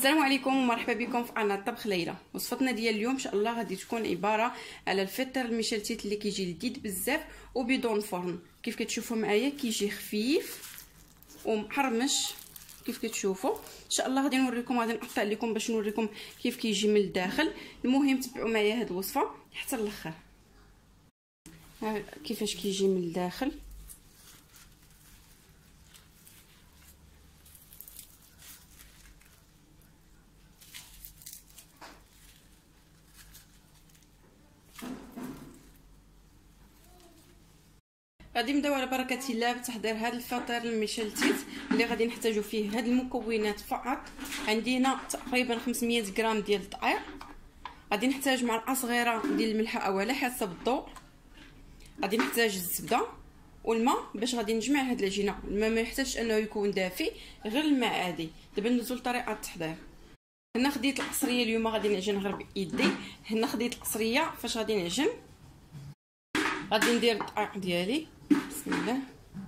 السلام عليكم ومرحبا بكم في قناه طبخ ليلى. وصفتنا ديال اليوم ان شاء الله غادي تكون عباره على الفطير المشلتت اللي كيجي لذيذ بزاف وبدون فرن. كيف كتشوفوا معايا كيجي خفيف ومحرمش كيف كتشوفوا. ان شاء الله غادي نوريكم، غادي نقطع لكم باش نوريكم كيف كيجي من الداخل. المهم تبعوا معايا هاد الوصفه حتى الاخر. كيفاش كيجي من الداخل. غادي نبداو على بركه الله بتحضير هذا الفطير المشلتت اللي غادي نحتاجو فيه هاد المكونات فقط. عندي هنا تقريبا 500 غرام ديال الدقيق، غادي نحتاج معلقه صغيره ديال الملح او على حسب الذوق، غادي نحتاج الزبده والماء باش غادي نجمع هاد العجينه. الماء ما يحتاجش انه يكون دافي، غير الماء عادي. دابا ندوزو لطريقه التحضير. هنا خديت القصريه، اليوم غادي نعجن غير بايدي. هنا خديت القصريه فاش غادي نعجن. غادي ندير الدقيق ديالي بسم الله.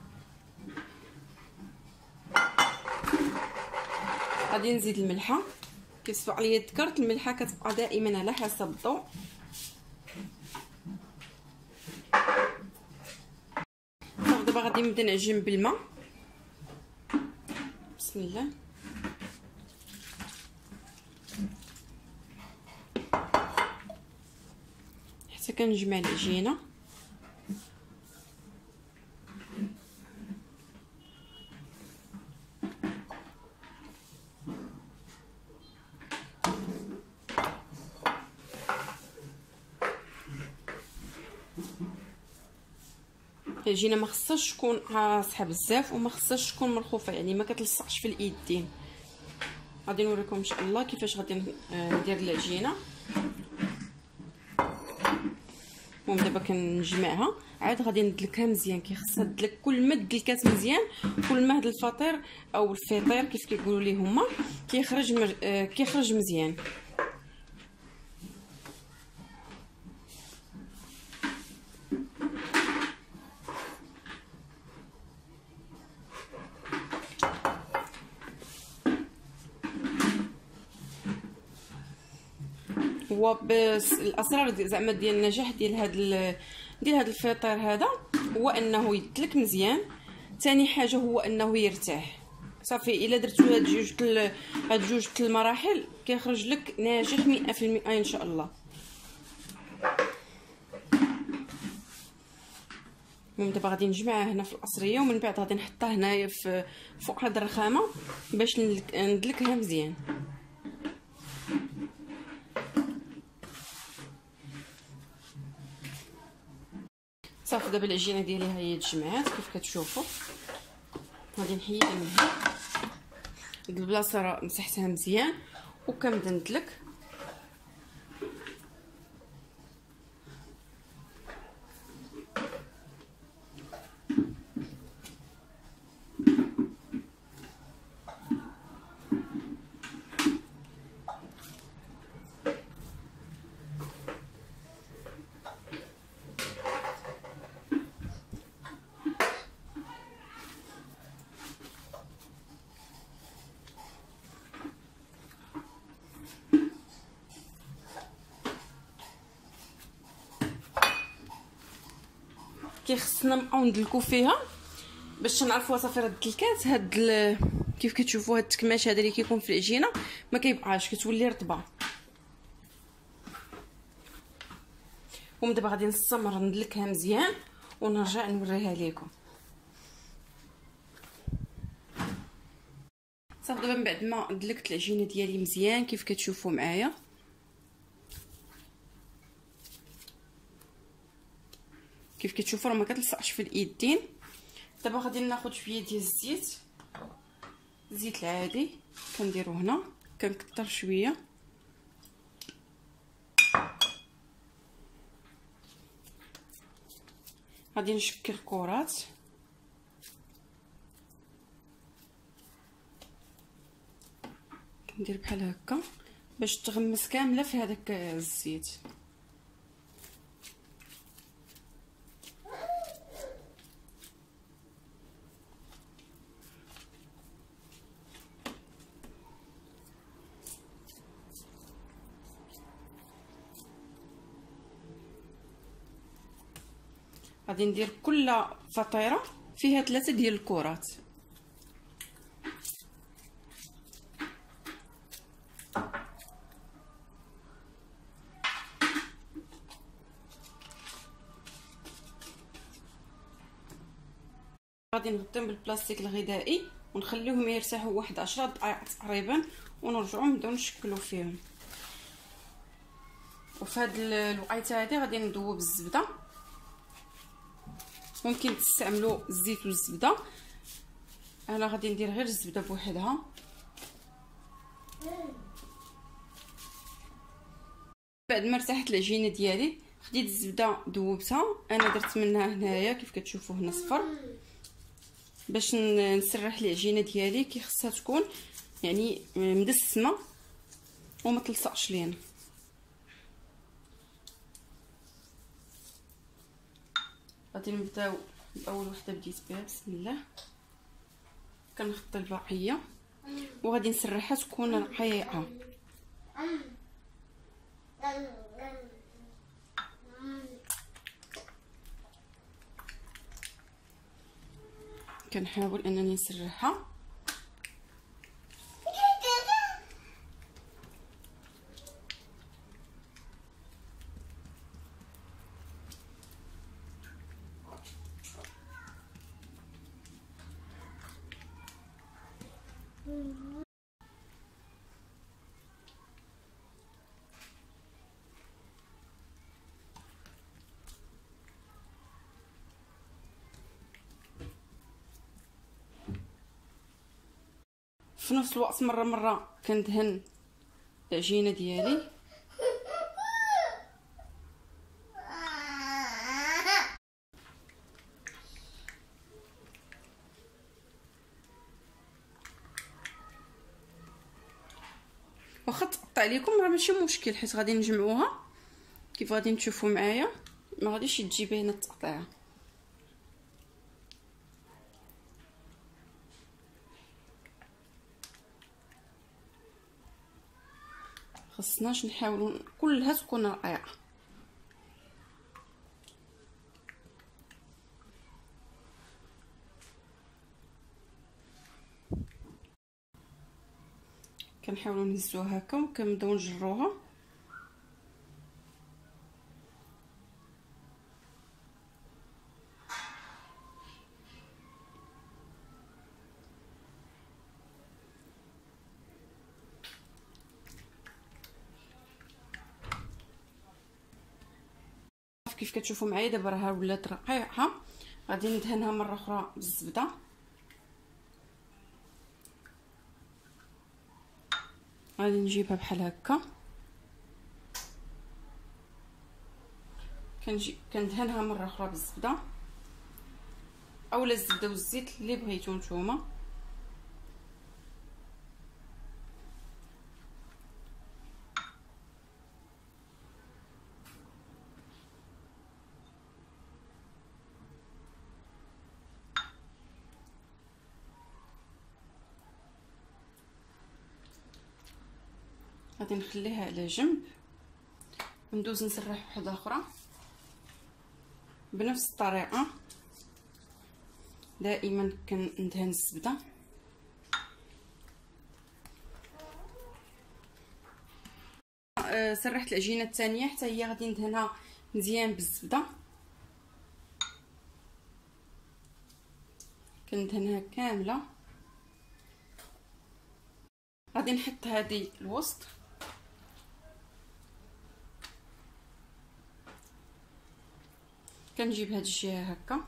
غادي نزيد الملحه، كيف سبق لي ذكرت الملحه كتبقى دائما على حسب الضوء. دابا غادي نبدا نعجن بالماء بسم الله. حتى كنجمع العجينه. العجينه ما خصهاش تكون قاصحه بزاف وما خصهاش تكون مرخوفه، يعني ما كتلصقش في الايدين. غادي نوريكم ان شاء الله كيفاش غادي ندير العجينه. المهم دابا كنجمعها عاد غادي ندلكها مزيان. كيخصها تدلك، كل ما دلكات مزيان كل ما هذا الفطير او الفطير كيف كيقولوا ليه هما كيخرج مزيان. هو بس الاسرار زعما ديال النجاح ديال هذا الفطير هذا هو انه يدلك مزيان. ثاني حاجه هو انه يرتاح. صافي الا درتو هاد جوج المراحل كيخرج لك ناجح 100% ان شاء الله. المهم دابا غادي نجمعها هنا في القصريه ومن بعد غادي نحطها هنايا فوق هاد الرخامه باش ندلكها مزيان. صافي دابا العجينه ديالي ها هي تجمعات كيف كتشوفوا. غادي نحيدها من هنا. هاد البلاصه راه مسحتها مزيان وكنبدا ندلك. كيخصنا نبقاو ندلكو فيها باش نعرفوا صافي راه دلكات. كيف كتشوفوا هاد التكماش هذا اللي كيكون في العجينه ما كيبقاش، كتولي رطبه. دابا غادي نستمر ندلكها مزيان ونرجع نوريها لكم. صافي دابا من بعد ما دلكت العجينه ديالي مزيان كيف كتشوفوا معايا كيف كتشوفوا راه ما كتلصقش في الايدين. دابا غادي ناخذ شويه ديال الزيت العادي كنديرو هنا، كنكثر شويه. غادي نشكل كرات كندير بحال هكا باش تغمس كامله في هذاك الزيت. غادي ندير كل فطيره فيها 3 ديال الكرات. غادي نغطيهم بالبلاستيك الغذائي ونخليهم يرتاحوا واحد 10 دقائق تقريبا، ونرجعوا نبداو نشكلوا فيهم. وفي هاد الوقيته هادي غادي نذوب الزبده، ممكن تستعملوا الزيت والزبده، انا غادي ندير غير الزبده بوحدها. بعد ما ارتاحت العجينه ديالي خديت الزبده ذوبتها، انا درت منها هنايا كيف كتشوفوا هنا صفر، باش نسرح العجينه ديالي كي خصها تكون يعني مدسمه وما تلصقش لينا. غادي نبداو باول وحده بديت بها، بسم الله. كنخط البقيه وغادي نسرحها تكون رقيقه. كنحاول انني نسرحها. في نفس الوقت مره كندهن العجينه ديالي. واخا تقطع عليكم راه ماشي مشكل، حيت غادي نجمعوها كيف غادي تشوفوا معايا، ما غاديش تجي باينه التقطيعه. خصناش نحاولوا كلها تكون رقيقه. كنحاولوا نهزوها هكا وكنبداو نجروها. كيف كتشوفوا معايا دابا راها ولات رقيقه. غادي ندهنها مره اخرى بالزبده. غادي نجيبها بحال هكا، كندهنها مره اخرى بالزبده اولا الزبده والزيت اللي بغيتو نتوما. غادي نخليها على جنب وندوز نسرح وحده اخرى بنفس الطريقه. دائما كندهن الزبده. سرحت العجينه الثانيه حتى هي غادي ندهنها مزيان بالزبده. كندهنها كامله. غادي نحط هذه الوسط، كنجيب هاد الجهه هكا،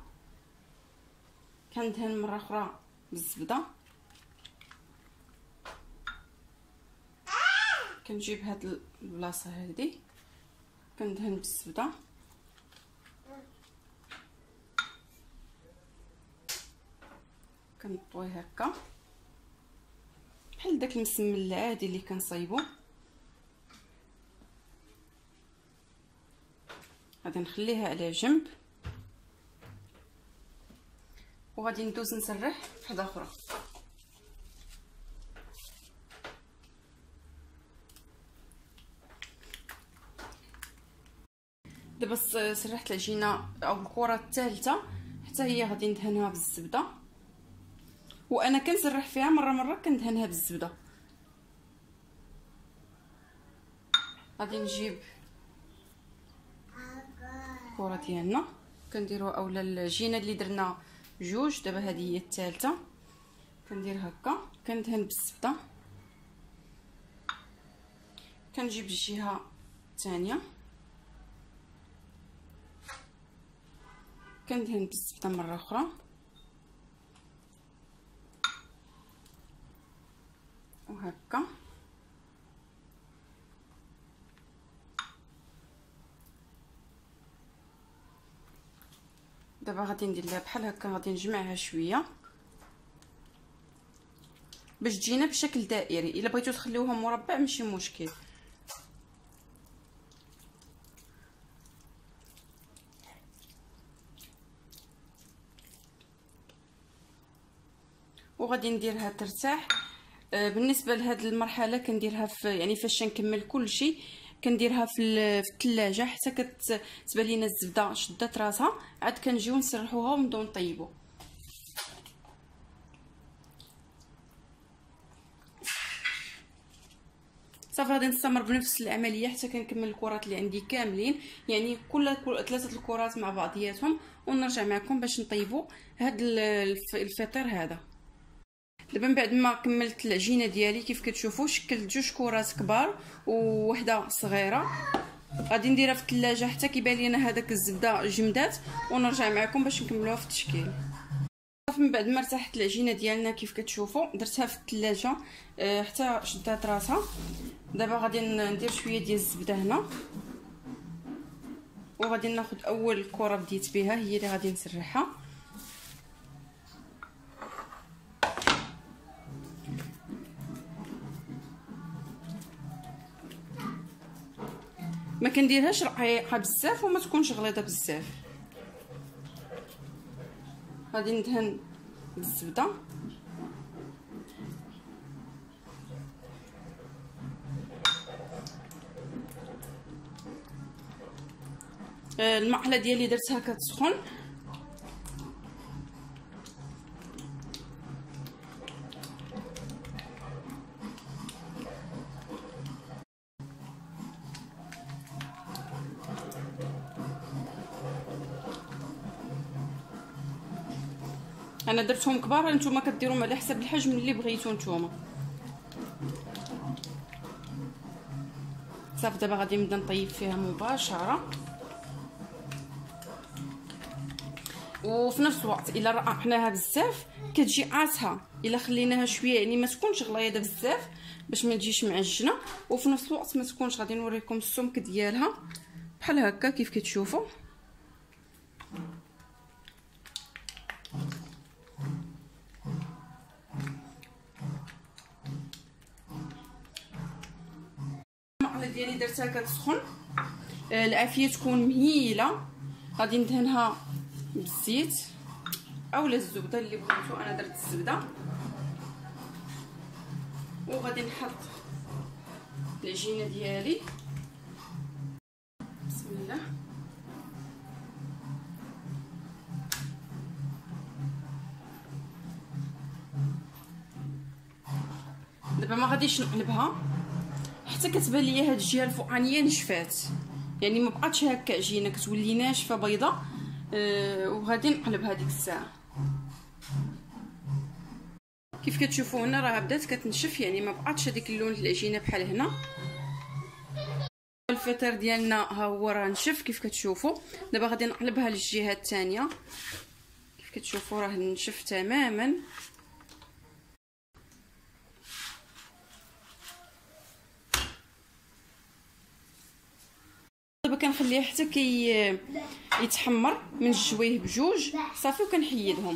كندهن مره اخرى بالزبده. كنجيب هاد البلاصه هذه كندهن بالزبده. كنطوي هكا بحال داك المسمن العادي اللي كنصايبو. غادي نخليها على جنب وغادي ندوز نسرح وحده اخرى. دابا سرحت العجينه او الكره الثالثه حتى هي غادي ندهنها بالزبده، وانا كنسرح فيها مره كندهنها بالزبده. غادي نجيب الكره ديالنا كنديروها، اولا العجينه اللي درنا جوج، دابا هذه هي الثالثه. كندير هكا كندهن بالزبده، كنجيب الجهه الثانيه كندهن بالزبده مره اخرى، وهكا. دابا غادي ندير ليها بحال هكا، غادي نجمعها شويه باش تجينا بشكل دائري. الا بغيتو تخليوها مربع ماشي مشكل. وغادي نديرها ترتاح. بالنسبه لهاد المرحله كنديرها في يعني فاش نكمل كل شيء كنديرها في الثلاجه حتى كتبان لينا الزبده شدات راسها، عاد كنجيو نسرحوها ونبداو نطيبو. صافي غادي نستمر بنفس العمليه حتى كنكمل الكرات اللي عندي كاملين، يعني كل 3 الكرات مع بعضياتهم، ونرجع معكم باش نطيبوا هاد الفطير هذا. دابا من بعد ما كملت العجينه ديالي كيف كتشوفوا شكلت 2 كرات كبار ووحده صغيره. غادي نديرها في الثلاجه حتى كيبان لينا هذاك الزبده جمدات، ونرجع معكم باش نكملوها في التشكيل. صافي من بعد ما ارتاحت العجينه ديالنا كيف كتشوفوا درتها في الثلاجه حتى شدات راسها. دابا غادي ندير شويه ديال الزبده هنا، وغادي ناخذ اول كره بديت بها هي اللي غادي نسرحها. ما كنديرهاش رقيقه بزاف وما تكونش غليظه بزاف. غادي ندهن بالزبده، المقله ديالي درتها كتسخن. انا درتهم كبار، نتوما كديروهم على حسب الحجم اللي بغيتو نتوما. صافي دابا غادي نبدا نطيب فيها مباشره. وفي نفس الوقت الا رققناها بزاف كتجي عاصها، الا خليناها شويه يعني ما تكونش غليظه بزاف باش ما تجيش معجنه، وفي نفس الوقت ما تكونش. غادي نوريكم السمك ديالها بحال هكا كيف كتشوفوا. المقله ديالي درتها كتسخن، العافيه تكون مهيله. غادي ندهنها بالزيت اولا الزبده اللي بغيتو، انا درت الزبده. وغادي نحط العجينه ديالي، بسم الله. دابا ما غاديش نقلبها حتى كتبان ليا هاد الجهه الفوقانيه نشفات، يعني ما بقاتش هكا عجينه، كتولي ناشفه بيضه. وغادي نقلب هذيك الساعه. كيف كتشوفوا هنا راه بدات كتنشف، يعني ما بقاتش هذيك اللون العجينه بحال هنا. الفطير ديالنا ها هو راه نشف كيف كتشوفوا. دابا غادي نقلبها للجهه الثانيه، كيف كتشوفوا راه نشف تماما. دابا كنخليه حتى يتحمر من الجويه بجوج صافي، وكنحيدهم.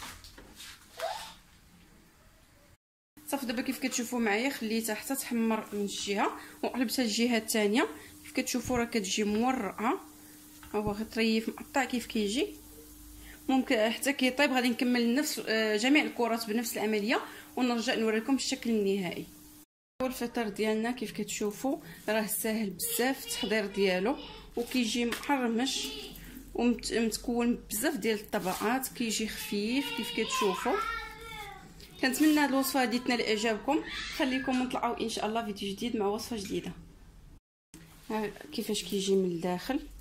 صافي دابا كيف كتشوفوا معايا خليتها حتى تحمر من الجهه وقلبتها الجهه الثانيه. كيف كتشوفوا راه كتجي مورقه، هو غير طريف مقطع كيف كيجي. ممكن حتى كيطيب غادي نكمل نفس جميع الكرات بنفس العمليه ونرجع نوريكم الشكل النهائي. الفطر ديالنا كيف كتشوفوا راه ساهل بزاف التحضير ديالو، وكيجي محرمش ومتكون بزاف ديال الطبقات، كيجي خفيف كيف كتشوفوا. كنتمنى هاد الوصفه هادي تنال اعجابكم. خليكم نطلعوا ان شاء الله فيديو جديد مع وصفه جديده. كيفاش كيجي من الداخل.